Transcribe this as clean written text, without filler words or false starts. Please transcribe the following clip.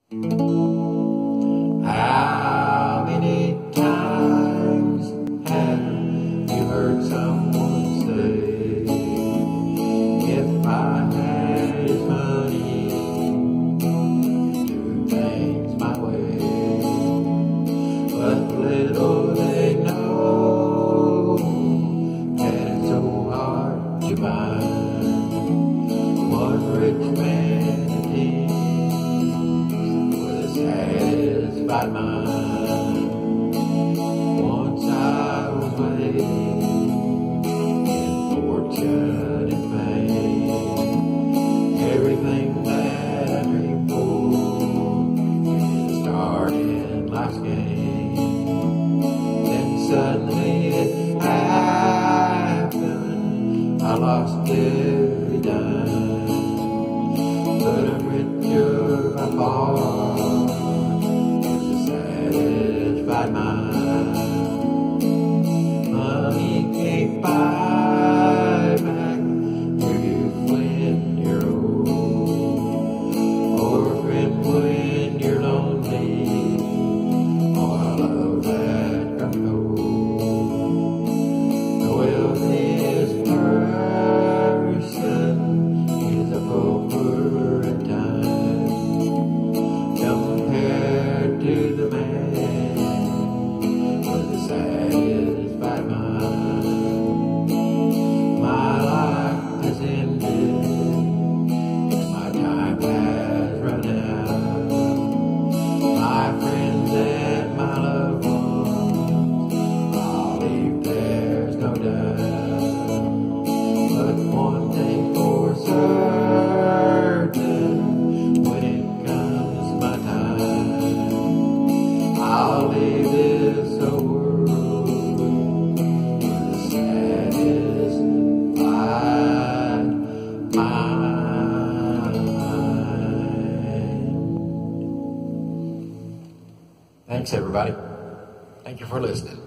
How many times have you heard someone say, if I had his money, I'd do things my way? But little they know that it's so hard to find one rich man satisfied mind. Once I was waiting in fortune and fame, everything that I dreamed for is a start in life's game. Then suddenly it happened, I lost every dime, but I'm richer by far. Satisfied mind. Money can't buy back your youth when you're old, or a friend when you're lonely, or a love that comes cold. The wealthiest person is a pauper at times, compared to the man with a satisfied mind. My life has ended, my time has run out. My friends and my loved ones, I'll leave, there's no doubt. But one thing for certain, when it comes my time, I'll leave this world with a satisfied mind. Thanks, everybody. Thank you for listening.